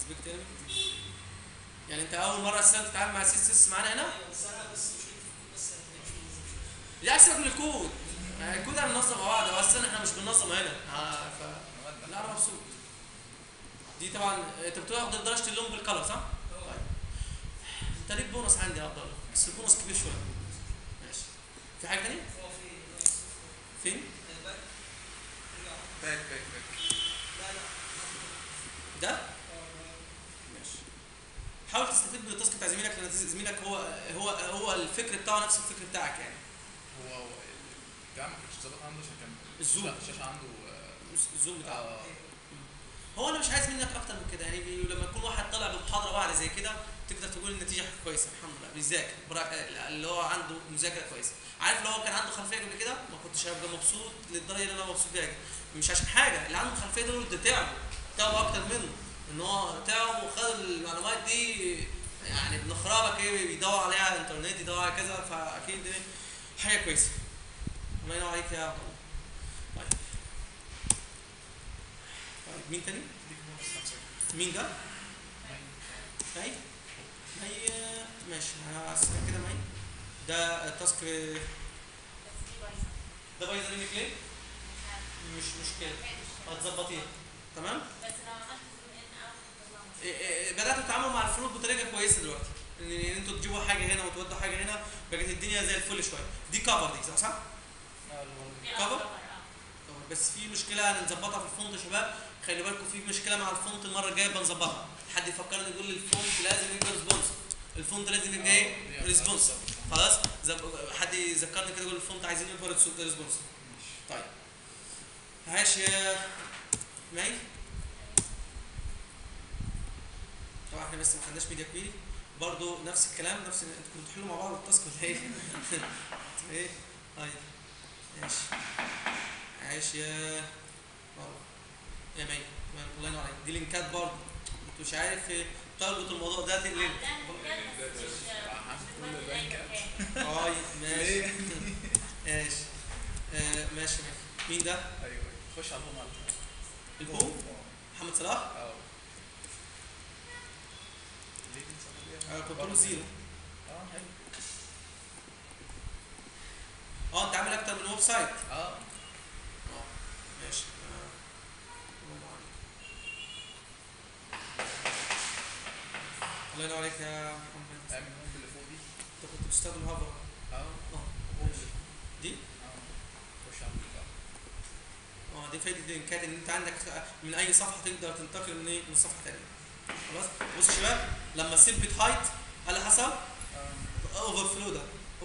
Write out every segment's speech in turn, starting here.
سبيكت element. يعني انت اول مره اساسا تتعامل مع سي اس اس معانا هنا؟ ايوه بس انا بس مشكلتي في بس لا سيبك من الكود، الكود هننظم مع بعض، اصلا احنا مش بننظم هنا لا انا مبسوط. دي طبعا انت بتاخد درجه اللون بالكلر صح؟ طيب انت ليك بونص عندي افضل بس البونص كبير شويه. ماشي. في حاجه ثانيه؟ فين؟ باك لا ده؟ ماشي. حاول تستفيد من التاسك بتاع زميلك لان زميلك هو الفكر بتاعه نفس الفكر بتاعك يعني. هو البتاع ما كانش ظابط عنده عشان كان الزوم. الشاشه عنده الزوم بتاعه. هو انا مش عايز منك اكتر من كده يعني لما يكون واحد طالع بمحاضره واحده زي كده تقدر تقول النتيجه كويسه الحمد لله بيذاكر اللي هو عنده مذاكره كويسه. عارف لو هو كان عنده خلفيه قبل كده ما كنتش هبقى مبسوط للدرجه اللي انا مبسوط بيها. مش عشان حاجه اللي عنده خلفيه دول ده تعبوا اكتر منه ان هو تعب وخد المعلومات دي يعني بنخربك ايه بيدور عليها على الانترنت يدور على كذا فاكيد دي حاجه كويسه. الله ينور عليك يا عبد الله. طيب مين تاني؟ مين ده؟ مي ماشي هسيبك كده مي. ده التاسك ده بايظه منك ليه؟ مش مشكله هتظبطيها تمام؟ بس لو عملت زوم ان او بداتوا تتعاملوا مع الفلوت بطريقه كويسه دلوقتي ان انتوا تجيبوا حاجه هنا وتودوا حاجه هنا بقت الدنيا زي الفل شويه. دي كفر دي صح؟ كفر؟ بس في مشكله هنظبطها في الفونت يا شباب. خلي بالكم في مشكله مع الفونت المره الجايه بنظبطها. حد يفكرني يقول لي الفونت لازم يبقى ريسبونس. الفونت لازم يبقى ايه؟ ريسبونس. خلاص حد يذكرني كده يقول الفونت عايزين يبقى ريسبونس. طيب عايش يا مي. طبعا احنا بس ما خدناش ميديا كويري برضه نفس الكلام انتوا كنتوا بتحلوا مع بعض التاسك ولا ايه؟ ايه؟ طيب ماشي. عايش يا يا مي الله ينور عليك. دي لينكات برضه انتوا مش عارف تربط الموضوع ده تقلل. ماشي ماشي ماشي. مين ده؟ ايوه خش على الهوم. الهوم محمد صلاح؟ كنترول زيرو. انت عامل اكتر من ويب سايت. ماشي. الله ينور عليك يا محمد. اعمل الهوم اللي فوق دي. انت كنت بتستخدم هافر. دي؟ خش على البتاع. دي فايدة اللينكات ان انت عندك من اي صفحة تقدر تنتقل من صفحة ثانية. خلاص؟ بصوا يا شباب لما تسيب بيت هايت اللي حصل؟ اوفر فلو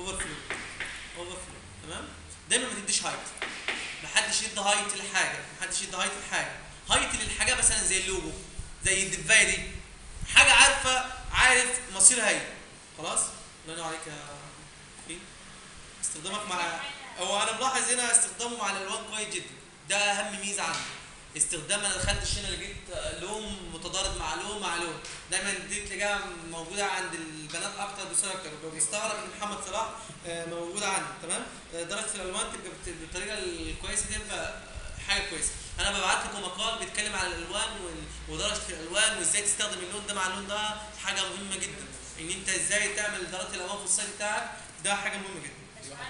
تمام؟ دايما ما تديش هايت. محدش يدي هايت لحاجة. هايت للحاجة مثلا زي اللوجو زي الدفاية دي. حاجة عارف مصيرها ايه. خلاص؟ الله ينور عليك يا فين؟ استخدامك مع هو انا ملاحظ هنا استخدامه مع الالوان كويس جدا. ده اهم ميزه عندي. استخدام انا خدتش هنا لقيت لون متضارب مع لون. دايما دي تلاقيها موجوده عند البنات اكتر بصوره اكتر. بستغرب ان محمد صلاح موجوده عندي تمام. درجه الالوان تبقى بالطريقه الكويسه دي تبقى حاجه كويسه. انا ببعت لكم مقال بيتكلم على الالوان ودرجه الالوان وازاي تستخدم اللون ده مع اللون ده. حاجه مهمه جدا ان انت ازاي تعمل درجه الالوان في السايت بتاعك. ده حاجه مهمه جدا.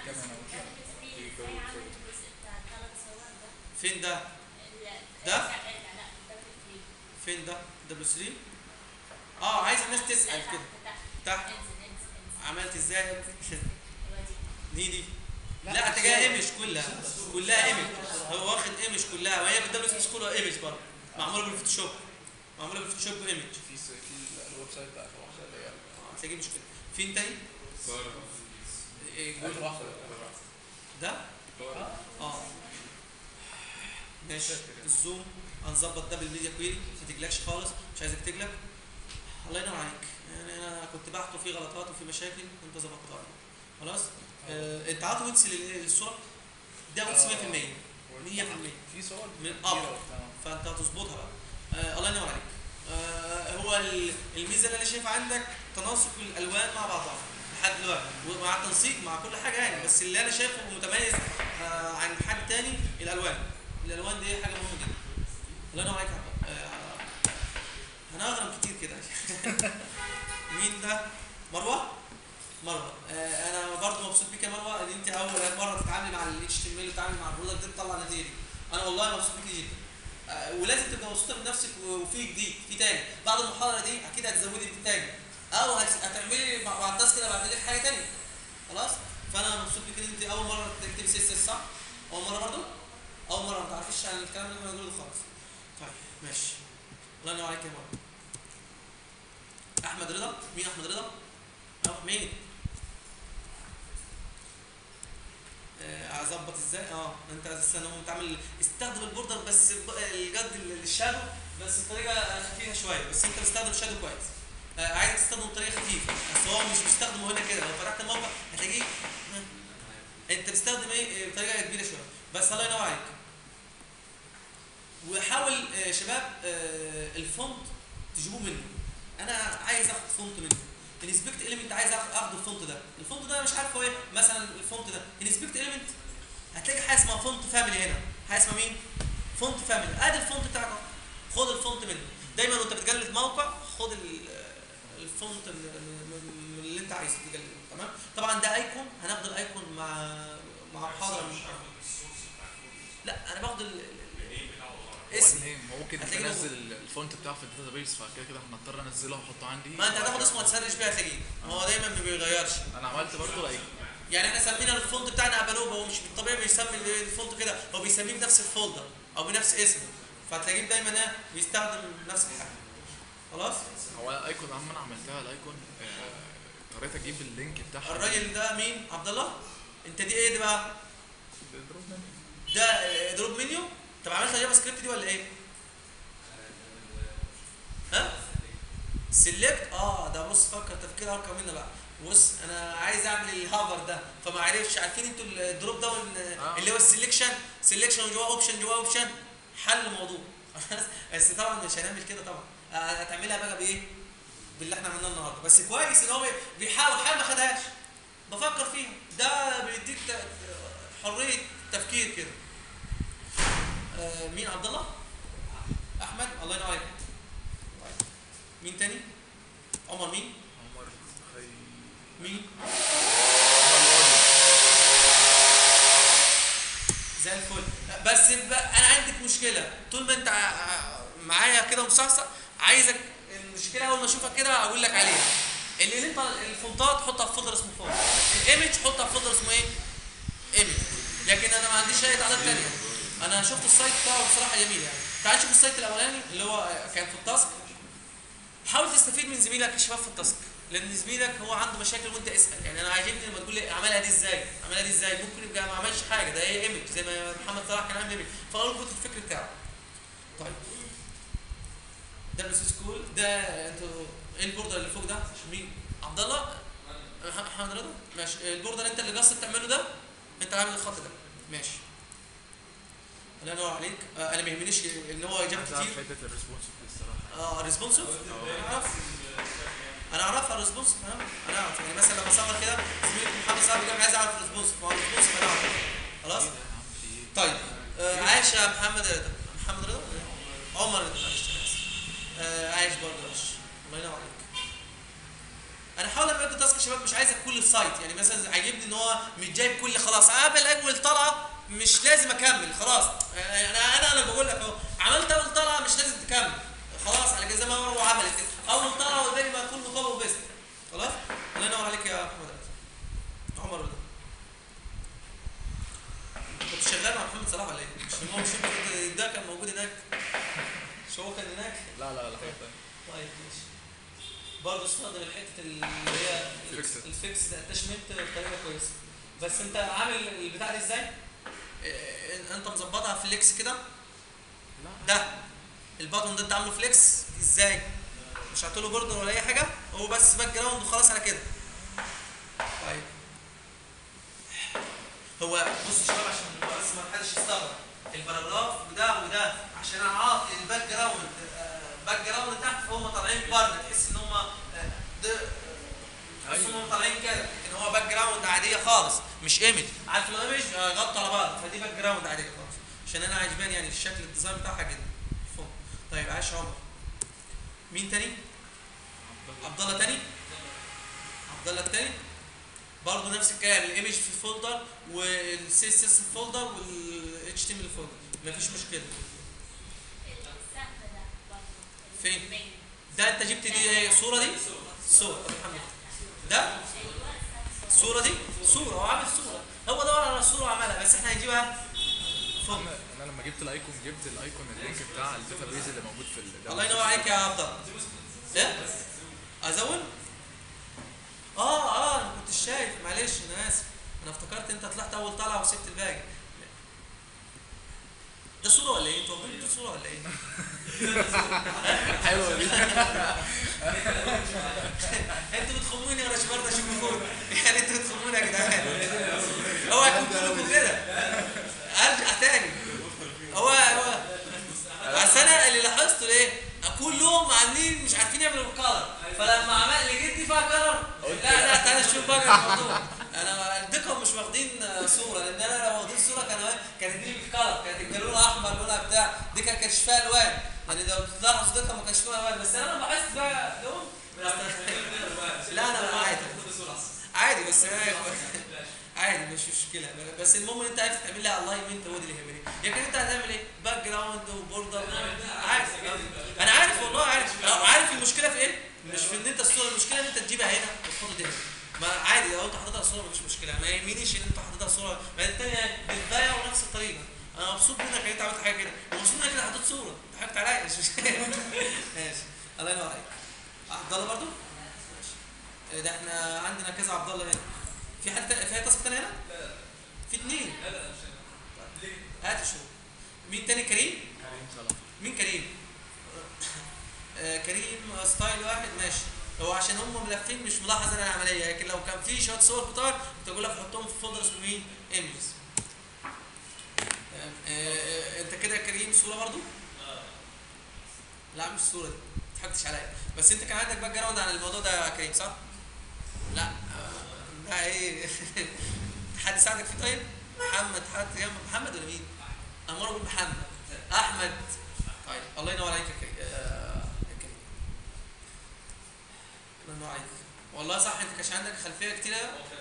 فين ده؟ ده؟ فين ده؟ دبليو 3 عايز الناس تسأل كده تحت عملت ازاي؟ دي لا انت جاي ايمج كلها ايمج. هو واخد ايمج كلها وهي بالدبليو 3 كلها ايمج برضه معموله بالفوتوشوب ايمج. في الويب سايت بتاع هتلاقي مشكله. فين تاني؟ ده؟ ماشي. الزوم هنظبط ده بالميديا كويري ما تقلقش خالص مش عايزك تقلق. الله ينور عليك. يعني انا كنت بحث وفي غلطات وفي مشاكل وانت ظبطتها خلاص. انت عاطي ويتس للصوره ده ويتس 100% 100% في صور من اب فانت هتظبطها بقى. الله ينور عليك. هو الميزه اللي انا شايفها عندك تناسق الالوان مع بعضها لحد دلوقتي ومع التنسيق مع كل حاجه يعني. بس اللي انا شايفه متميز عن حد تاني الالوان دي حاجه مهمه جدا. الله ينور عليك. هنغرم كتير ماشي. مين ده؟ مروه. مروه انا برضو مبسوط بيك يا مروه ان انت اول مره تتعاملي مع ال HTML وتتعاملي مع البرودكت دي تطلع النتيجه دي. انا والله مبسوط بيكي جدا. ولازم تبقى مبسوطه من نفسك وفي جديد في تاني بعد المحاضره دي اكيد هتزودي في تاني او هتعملي بعد التاسك كده بعد لك حاجه تانيه. خلاص؟ فانا مبسوط بيك ان انت اول مره تكتبي CSS صح؟ اول مره برضو؟ اول مره ما تعرفيش عن الكلام اللي احنا بنقوله ده خالص. طيب ماشي. الله ينور عليك يا مروه. احمد رضا. مين احمد رضا؟ مين؟ اظبط ازاي؟ انت اساسا هو بتعمل استخدم البوردر بس الجد الشادو بس بطريقه خفيفه شويه بس انت بتستخدم الشادو كويس. عايز تستخدمه بطريقه خفيفه بس هو مش بيستخدمه هنا كده لو فتحت الموقع هتلاقيه انت بتستخدم ايه بطريقه كبيره شويه بس الله ينور عليك. وحاول شباب الفونت تجيبوه منه. انا عايز اخد فونت منه. انسبكت اليمنت عايز اخد الفونت ده. الفونت ده مش عارف هو ايه مثلا الفونت ده انسبكت اليمنت هتلاقي حاجه اسمها فونت فاميلي هنا. حاجه اسمها مين؟ فونت فاميلي. ادي الفونت بتاعك خد الفونت منه. دايما وانت بتجلد موقع خد الفونت اللي انت عايز تجلده. تمام؟ طبعا ده ايكون هناخد الايكون مع محاضره. لا انا باخد اسم. ممكن انزل الفونت بتاعه في الداتابيس فكده كده هنضطر انزله واحطه عندي. ما انت هتاخد اسمه وتسرش بيه هتلاقيه. هو دايما ما بيغيرش. انا عملت برضه لايك. يعني احنا سمينا الفونت بتاعنا ابانوبا هو مش بالطبيعي بيسمي الفونت كده هو بيسميه بنفس الفولدر او بنفس اسمه فهتلاقيه دايما بيستخدم نفس الحاجه. خلاص؟ هو الايكون عم انا عملتها الايكون اضطريت اجيب اللينك بتاعها. الراجل ده مين؟ عبد الله؟ انت دي ايه ده بقى؟ دروب منيو. ده دروب منيو؟ طب عملتها جافا سكريبت دي ولا ايه؟ ها؟ سيلكت ده بص فكر تفكير ارقى منه بقى. بص انا عايز اعمل الهافر ده فما عرفش. عارفين انتوا الدروب داون اللي هو سيلكشن وجواه اوبشن حل الموضوع. بس طبعا مش هنعمل كده طبعا. هتعملها بقى بايه؟ باللي احنا عملناه النهارده. بس كويس ان هو بيحاول حاجه ما خدهاش بفكر فيها. ده بيديك حريه تفكير كده. مين عبد الله؟ احمد الله ينور عليك. مين تاني؟ عمر مين؟ عمر مين؟ زي الفل. بس انا عندك مشكله طول ما انت معايا كده مصحصح عايزك المشكله اول ما اشوفك كده اقول لك عليها. اللي انت الفونتات حطها في فولدر اسمه فونت. الايمج حطها في فولدر اسمه ايه؟ ايمج. لكن انا ما عنديش اي تعداد ثانيه. انا شفت السايت بتاعه بصراحه جميل يعني. تعال نشوف السايت الاولاني اللي هو كان في التاسك. حاول تستفيد من زميلك الشباب في التاسك لان زميلك هو عنده مشاكل وانت اسال. يعني انا عاجبني لما تقول لي اعملها دي ازاي؟ ممكن يبقى ما عملش حاجه ده هي ايمج زي ما محمد صلاح كان عامل ايمج فاربط الفكر بتاعه. طيب WC سكول ده انتوا ايه البوردر اللي فوق ده؟ مين؟ عبد الله؟ محمد رضا؟ ماشي. البوردر انت اللي قصدت تعمله ده؟ انت عامل الخط ده ماشي. الله ينور عليك. انا ما يهمنيش ان هو جاب كتير. حته الريسبونسيف الصراحه. الريسبونسيف؟ انا اعرفها الريسبونسيف. انا اعرف يعني مثلا لما اصغر كده زميلي محمد صاحبي قال عايز اعرف الريسبونسيف. هو الريسبونسيف انا اعرفه. خلاص؟ طيب عايش يا محمد رضا؟ عمر رضا معلش انا اسف. عايش برضه الله ينور عليك. انا حاول لما ابدا تاسك شباب مش عايزك كل السايت. يعني مثلا عاجبني ان هو مش جايب كل خلاص قبل اول طلعه مش لازم اكمل خلاص. انا بقول لك اهو عملت اول طلعه مش لازم تكمل خلاص على زي ما هو عملت اول طلعه والباقي ما يكون مطابق بس. خلاص؟ الله ينور عليك يا محمد عمر رضا. كنت شغال مع محمد صلاح ولا ايه؟ مش ده كان موجود هناك؟ مش هو كان هناك؟ لا حاجه طيب ماشي. برضه استخدم الحته اللي هي الفيكس اتاشمنت بطريقه كويسه. بس انت عامل البتاع دي ازاي؟ انت مظبطها فليكس كده؟ ده الباتون ده انت عامله فليكس ازاي؟ مش هتقول له بوردر ولا اي حاجه هو بس باك جراوند وخلاص على كده. طيب هو بص يا شباب عشان بس ما حدش يستغرب الباراجراف وده عشان انا عاطي الباك جراوند تحت فهم طالعين بره تحس ان هم هم طالعين كده لكن هو باك جراوند عاديه خالص مش ايمج. عارف الايمج غطى على بعض فدي باك جراوند عاديه خالص عشان انا عجباني يعني الشكل الديزاين بتاعها كده. طيب عاش عمر. مين تاني؟ عبد الله تاني، عبد الله التاني برضه نفس الكلام، الايمج في الفولدر والسي اس اس الفولدر والاتش تي ام الفولدر، مفيش مشكله. السقف ده برضه. فين؟ ده انت جبت دي الصوره دي؟ صوره محمد ده الصوره دي صوره، هو عامل صوره، هو دور على الصوره وعملها، بس احنا هنجيبها فوق. انا لما جبت الايكون اللينك بتاع الداتابيز اللي موجود في الله ينور عليك يا عبد الله. ايه؟ ازود؟ انا ما كنتش شايف، معلش انا اسف، انا افتكرت انت طلعت اول طلعه وسبت الباقي. ده صوره ولا ايه؟ انتوا واخدين دي صوره ولا ايه؟ حلوه دي. انتوا بتخموني ولا برضه اشوفكم؟ يعني انتوا بتخموني يا جدعان. هو هيكون كلكم كده. ارجع تاني. هو اصل انا اللي لاحظته ايه؟ كلهم عاملين مش عارفين يعملوا الكلر، فلما عمل لي جدي فيها كلر، لا تعالى شوف بقى الموضوع. انا الدقه مش واخدين صوره، لان انا لو واخدين صوره كانت دي بالكلر، كانت لونها احمر لونها بتاع، دي كانش فيها الوان، يعني لو تلاحظ دقه ما كانش فيها الوان، بس انا لما لاحظت بقى لون لا انا عادي بس عادي مش مشكله، بس المهم ان انت عارف تعمل لها الاينمنت، هو ده اللي يهمني. لكن انت هتعمل ايه؟ باك جراوند وبوردر، عارف انا عارف والله عارف المشكله في ايه؟ مش في ان انت الصوره، المشكله ان انت تجيبها هنا وتحط دي هنا. ما عادي لو انت حاططها صوره مفيش مشكله، ما يهمنيش ان انت حاططها صوره، ما الثانيه بالبايع ونفس الطريقه. انا مبسوط منك ان انت عملت حاجه كده، ومبسوط منك ان انت حطيت صوره، انت حكيت عليا مش ماشي. الله ينور عليك. عبد الله برضه؟ ماشي. ده احنا عندنا كذا عبد الله هنا. في حد في تاسك ثاني هنا؟ في اثنين. هات شو. مين تاني؟ كريم صلاح. مين كريم؟ كريم ستايل واحد ماشي. هو عشان هم ملفين مش ملاحظ انا العمليه، لكن لو كان في شويه صور كتار كنت اقول لك حطهم في فولدر اسمه مين؟ ايمجز. انت كده كريم صوره برضو؟ لا مش الصوره دي، ما تضحكش عليا، بس انت كان عندك باك جراوند عن الموضوع ده يا كريم صح؟ لا ده ايه؟ حد ساعدك فيه طيب؟ محمد، حد جنب محمد ولا مين؟ انا اقول محمد. احمد. طيب الله ينور عليك يا كريم. الله ينور عليك. والله صح، انت كانش عندك خلفيه كتيره.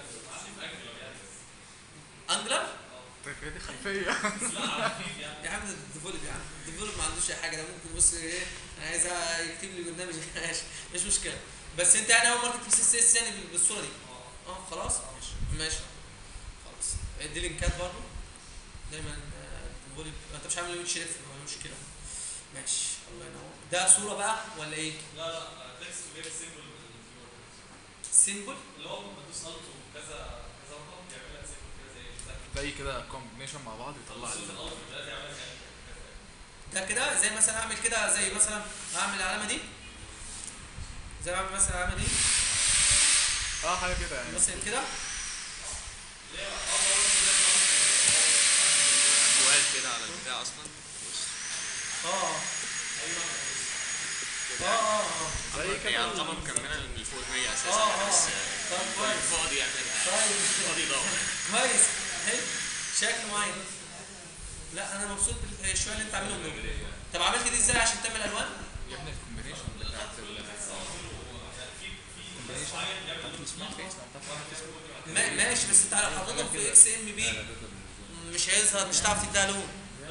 انجلر؟ طيب هي دي خلفيه. يا عم ده ديفولب، يا عم ديفولب ما عندوش اي حاجه، ده ممكن بص ايه، انا عايز يكتب لي برنامج مش مشكله، بس انت يعني اول مره تكتب سي اس اس يعني بالصوره دي. خلاص ماشي خلاص. دي لينكات برضه دايما ديفولب، انت مش عامل ويتش ريف ولا مشكله. ماشي الله ينور. ده صوره بقى ولا ايه؟ لا تكست غير سيمبل. سيمبل اللي هو بتدوس الت وكذا رقم بيعمل لك سيمبل كده زي كده كومبينيشن مع بعض يطلع ده كده. زي مثلا اعمل كده، زي مثلا اعمل العلامه دي، زي ما اعمل مثلا العلامه دي حاجه كده يعني مثلا كده. سؤال كده على البتاع اصلا. زي كده يعتبر مكمله من فوق 100 اساسا، بس فاضي يعملها. فاضي يدور. كويس حلو شكل معين. لا انا مبسوط بالشويه اللي انت عاملهم دول. طب عملت دي ازاي عشان تعمل الوان؟ يا ابني الكومبينيشن بتاعت ماشي، بس انت لو حطيتهم في اكس ام بي مش هيظهر، مش هتعرف تديها لون.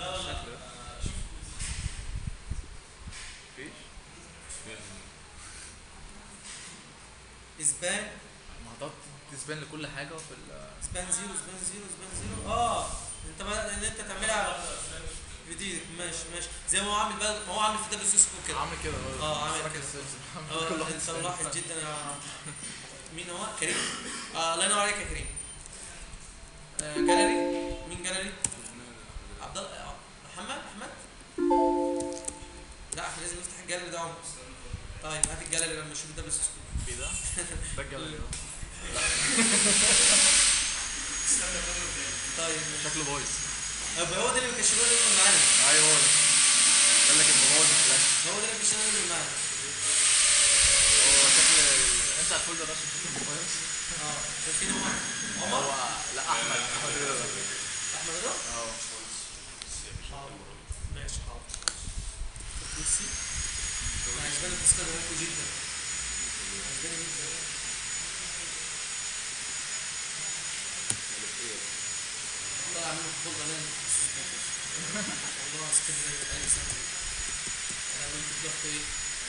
اسبان ما تسبان لكل حاجه في اسبان زيرو. انت بقى ان انت تعملها جديد. ماشي زي ما هو عامل بقى، ما هو عامل في دبليو سي سكوب كده، عامل كده عامل كده. انت ملاحظ جدا يا مين هو؟ كريم. الله ينور عليك يا كريم. جاليري. مين جاليري؟ عبد الله محمد. لا احنا لازم نفتح الجاليري ده عمر. طيب هات الجاليري لما نشوف الدبليو سي سكوب. ايه ده؟ ده الجاليري طيب شكله بايظ. هو ده اللي بيكشفوه لنا معانا. ايوه هو ده. قال لك انه بايظ الفلاش. هو ده اللي بيكشفوه لنا معانا. هو شكل انت الفولدر ده شكله بايظ. شايفين عمر؟ هو لا احمد رضا. احمد رضا؟ ماشي حاضر. بصي انا عجباني التذكره ده جدا. طلع منه خلطة لين والله اسكندرية أي سنة أنا قلت الضغط إيه؟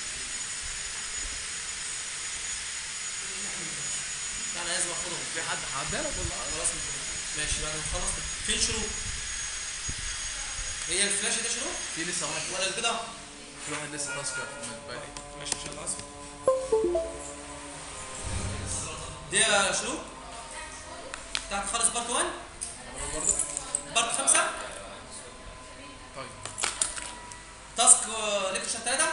أنا لازم آخدهم في حد هعديها لك والله. خلاص ماشي بعد ما نخلص. فين شروق؟ هي الفلاشة دي شروق؟ في لسه واحد، ولا البيضة؟ في واحد لسه تاسكر في بالي. ماشي عشان العصر. دي يا شروق؟ بتاعت خالص بارت 1؟ برضه بارت 5؟ طيب تاسك ليكتشر 3؟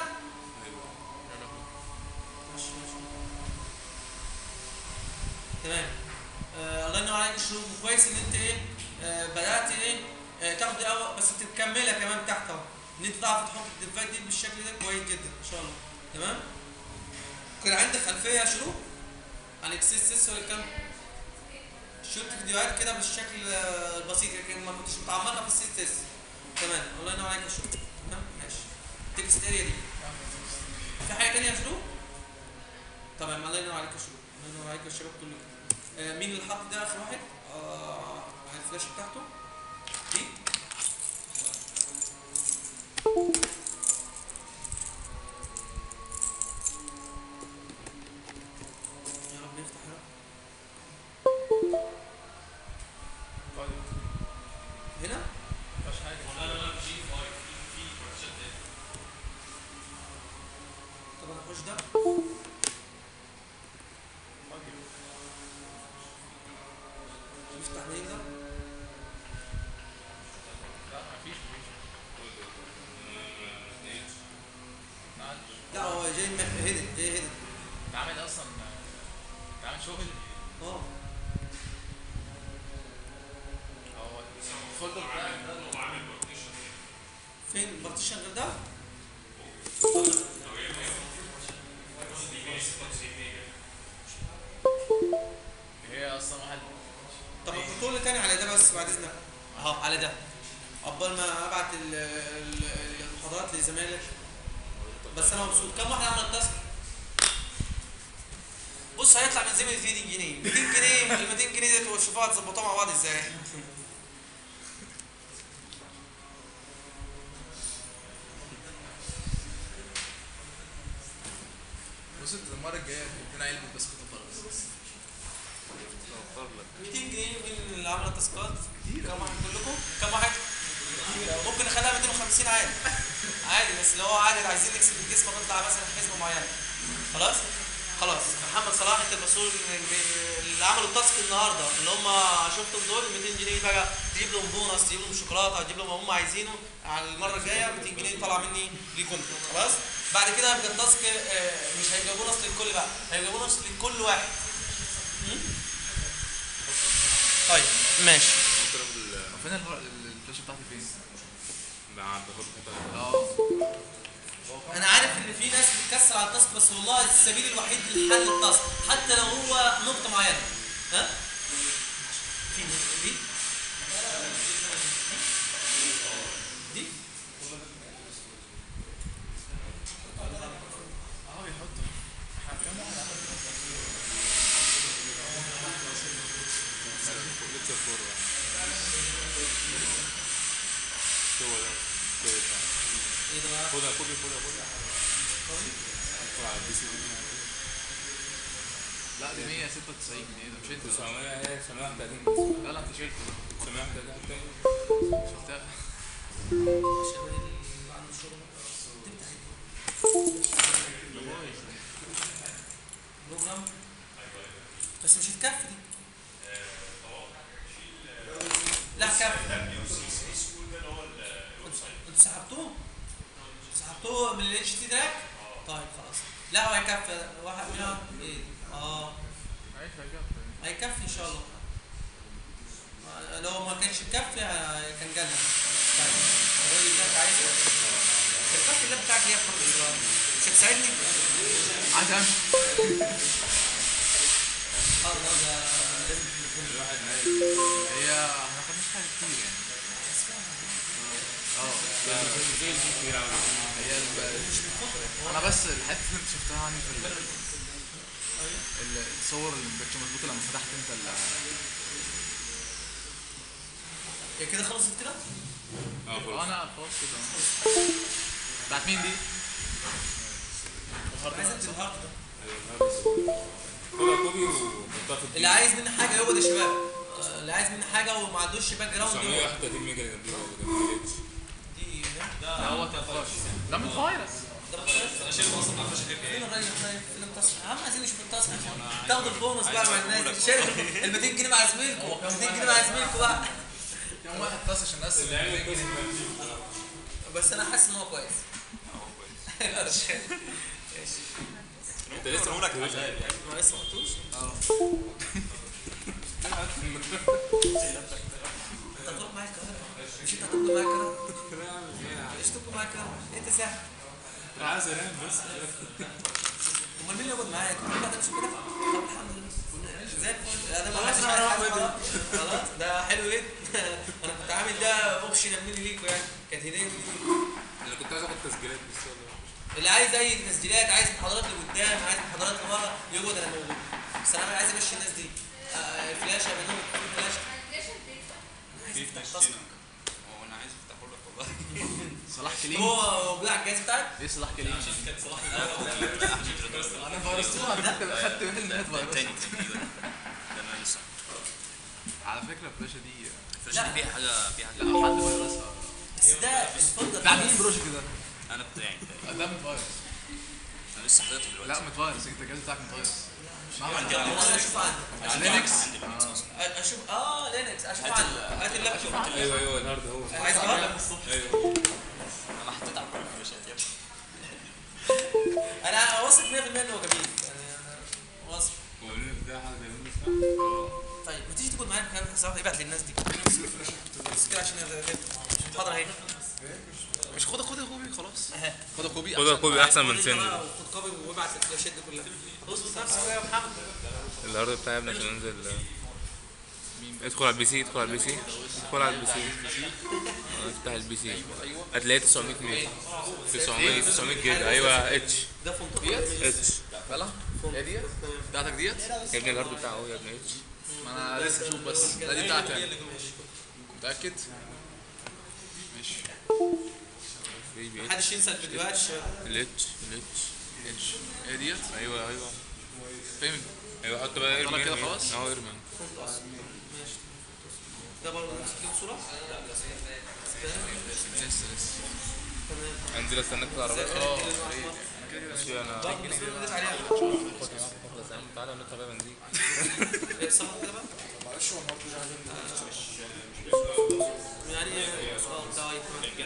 تمام. الله ينور عليك الشروق. كويس ان انت ايه بدات ايه تاخد الاول بس تكملها كمان تحت اهو ان انت تعرف تحط الديفايد دي بالشكل ده كويس جدا ان شاء الله. تمام. كان عندك خلفيه يا شروق عن اكسس ولا الكلام؟ شفت فيديوهات كده بالشكل البسيط لكن ما كنتش متعمقه في السي اس. تمام. الله ينور عليك يا شروق. تمام ماشي. التكست اريا دي في حاجه ثانيه يا شروق؟ تمام. الله ينور عليك يا شروق. الله ينور عليك يا شباب كلكم. مين اللي حط ده اخر واحد؟ على الفلاش بتاعته دي. يا رب يفتح يا رب. طيب هنا مفيش حاجه. لا في بروتكشن تاني. طب انا اخش ده. يفتح منين ده؟ لا مفيش لا هو جاي هيدن جاي هيدن. انت عامل اصلا، انت عامل شغل. اه هو الفولدر بتاعك هو عامل بروتكشن. فين البارتيشن غير ده؟ هي اصلا واحد. طب حطوا لي تاني على ده بس بعد اذنك. اهو على ده. عقبال ما ابعت المحاضرات لزمايلك. بس انا مبسوط. كم واحد عمل التاسك؟ بص هيطلع من زميلي 200 جنيه 200 جنيه ال 200 جنيه دي تشوفوها هتظبطوها مع بعض ازاي. بص انت المره الجايه تدينا علبه بسكوت وخلاص. 200 جنيه مين اللي عمل التاسكات؟ كم واحد كلكم؟ كم واحد؟ ممكن نخليها 250 عادي. عادي بس لو هو عادي عايزين نكسب الجسم نطلع مثلا حسبه معينه. خلاص؟ خلاص. محمد صلاح انت المسؤول اللي عملوا التاسك النهارده اللي هم شفتهم دول 200 جنيه بقى تجيب لهم بونص تجيب لهم شوكولاته تجيب لهم هم عايزينه على المره الجايه 200 جنيه طالعه مني ليكم. خلاص؟ بعد كده يبقى التاسك مش هيبقى بونص للكل بقى هيبقى بونص لكل واحد. طيب ماشي. فين الفلاشه بتاعتي فين؟ مع انا عارف ان في ناس بتكسر على التاسك بس والله السبيل الوحيد لحل التاسك حتى لو هو نقطه معينه. ها في دي دي بيحطوا كام واحد ايه ده بقى؟ خدها لا دي 196 جنيه ده مش انت. 930 لا لا انت شلته. 930 شفتها. الشباب اللي عنده شغل بروجرام بس مش هتكفي دي. لا كفي. انتوا سحبتوه من الاتش تي تراك؟ طيب خلاص. لا هو هيكفي واحد منهم ايه؟ هيكفي ان شاء الله. لو ما كانش مكفي كان جالنا. طيب الراجل ده عايز الكفي اللاب بتاعك ايه يا محمد؟ مش هتساعدني؟ عايز امشي. ده الواحد نايم. هي ما خدناش حاجه كتير يعني. هي انا بس الحته اللي انت شفتها عني في الصور اللي ما كانتش مظبوطه لما فتحت انت هي كده خلصت كده؟ انا خلاص كده. بتاعت مين دي؟ عايز انزل الهارد ده. خدها كوبي وحطها في اللي عايز مني حاجه يقعد يا شباب. اللي عايز مني حاجه وما عندوش باك جراوند يقعد. 931 ميجا جنبيه جنب الاتش. دي لا هو تلفاش ده من فايروس. ده بس انا شايف اصلا ما عارفش غير فين الراجل طيب فين التصل؟ اهم عايزين نشوف التصل عشان تاخدوا البونص بقى مع الناس دي. شارك ال 200 جنيه مع زميلكم، 200 جنيه مع زميلكم بقى. كم واحد طاس عشان الناس بس انا حاسس ان هو كويس. انت لسه بقول لك ما لسه ما قلتوش؟ انت هتروح معايا القاهره؟ مش انت هتفضل معايا القاهره؟ ليش تبقى معايا القاهره؟ انت سهل. انا عايز انام بس. امال مين اللي يقعد معاك؟ انت هتمشي كده؟ طب الحمد لله. زي الفل. انا ما عادش معايا خلاص ده حلو جدا. انا كنت عامل ده اوبشن مني ليكوا يعني، كانت هديه ليكوا. انا كنت عايز اخد تسجيلات بس اللي عايز اي تسجيلات، عايز محاضرات لقدام، عايز محاضرات لورا، يقعد انا موجود. بس انا عايز امشي الناس دي. الفلاشه بنوم الفلاشه. في تشتين. هو انا عايز افتحه لك والله. صلاح كليم. هو بتاع الجهاز بتاعك؟ ايه صلاح كليم؟ كانت صلاح انا فيروستوها خدت بالي ان هي فيروس. تاني ده انا لسه على فكره الفلاشه دي الفلاشه دي فيها حاجه لا حد فيروسها. بس ده الفضه بتاع مين البروجكت ده؟ انا بتاعي ده من فيروس. انا لسه حاططها دلوقتي. لا من فيروس، انت الجهاز بتاعك من فيروس. انا اشوف عنه. لينكس. اشوف لينكس اشوف عنه. هات اللابتوب. ايوه الهارد هو. عايز هارد؟ ايوه انا حطيت على الفلاشات يا ابني. انا واثق 100% انه هو جميل يعني، انا واثق. هو اللي ده حاجه زي ما طيب ما تيجي تقعد معايا مكان صراحه ابعت للناس دي بس كده عشان المحاضره اهي. مش خدها كوبي خلاص. خدها كوبي خدها كوبي احسن من خد سن. كوبي وابعت الفلاشات دي كلها. اظبط نفسك بقى يا محمد. الهارد بتاعي يا ابني عشان انزل. ادخل على البي سي ادخل على البي سي ادخل على البي سي. افتح البي سي هتلاقي 900 ميجا 900 جيجا. ايوه اتش ده فونت اتش. بلا هي ديت بتاعتك ديت. يا ابني الهارد بتاعه يا ابني اتش. ما انا لسه اشوف بس لا دي بتاعتي انا. متاكد؟ ماشي. محدش ينسى الفيديوهات الشباب. الاتش اتش هي ديت. ايوه فهمت. ايوه حط بقى طلع كده خلاص؟ ارمي. ماشي. ده برضه نفس الصوره؟ لسه تمام. انزل استناك في العربيه. ماشي انا برضه بنزيد عليها. تعالى نطلع بقى بنزين. صح كده بقى؟ معلش هو برضه يعني طيب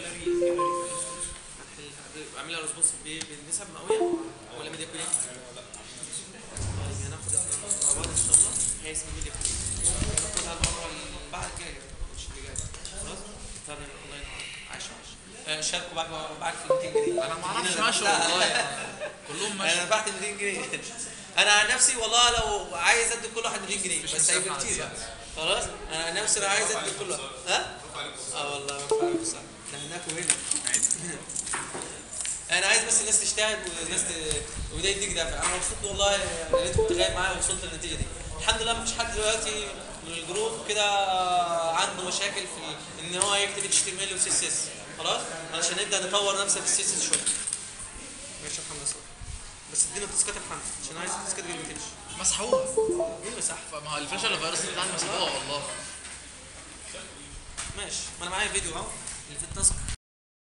اعملها ريسبونس بنسب مئويه ولا ميديا كويك؟ طيب هناخد مع بعض ان شاء الله هيقسم ميديا كويك. ناخدها المره اللي بعد الجايه مش اللي جاي. خلاص؟ طب الله ينور. 10 شاركوا بعد في 200 جنيه. انا ما اعرفش ماشي والله. كلهم ماشي. انا دفعت 200 جنيه. انا عن نفسي والله لو عايز ادي كل واحد 200 جنيه بس هيبقى كتير بقى. خلاص؟ انا عن نفسي لو عايز ادي كل واحد. ها؟ والله ما بعرف صح. احنا هناك وهنا. انا عايز بس الناس تجتهد والناس وده يديك دافع. انا مبسوط والله ان انت كنت غايب معايا ووصلت للنتيجه دي. الحمد لله مفيش حد دلوقتي من الجروب كده عنده مشاكل في ان هو يكتب HTML و CSS. خلاص؟ علشان نبدا نطور نفسنا في CSS شويه. ماشي يا محمد صلاح. بس ادينا التاسكات يا محمد عشان عايز التاسكات دي ما تمشي. مسحوها. مين مسح؟ ما هو الفلاشه اللي فيروس اللي بتاعتي مسحوها والله. ماشي ما انا معايا فيديو اهو اللي في التاسك